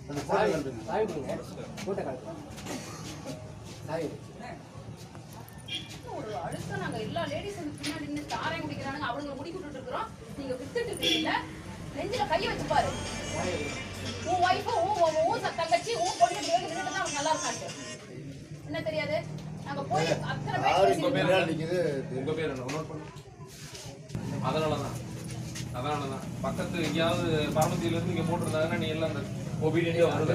ஒரு அழுத்த நாங்க எல்லா லேடிஸ் பின்னாடி நின்று தாரையும் குடிக்கிறானுங்க, அவனுங்க முடி விட்டுட்டு இருக்கிறோம். நீங்க வித்துட்டு இருக்கீங்கல்ல, நெஞ்சில கையை வச்சு பாரு. உன் ஒய்ஃபு உன் தங்கச்சி உன் பொண்ணு நின்றுட்டு தான் அவனுக்கு நல்லா இருக்காட்டு. என்ன தெரியாது? நாங்க போய் அத்தனை பேர் உங்க பேர் என்ன? அதனாலதான் பக்கத்து எங்கேயாவது பார்மசியில இருந்து இங்க போட்டிருந்தாங்கன்னா நீ எல்லாம் அந்த ஒபீடியன்டா வருது.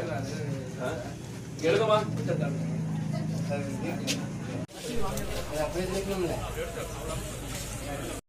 எழுதுமா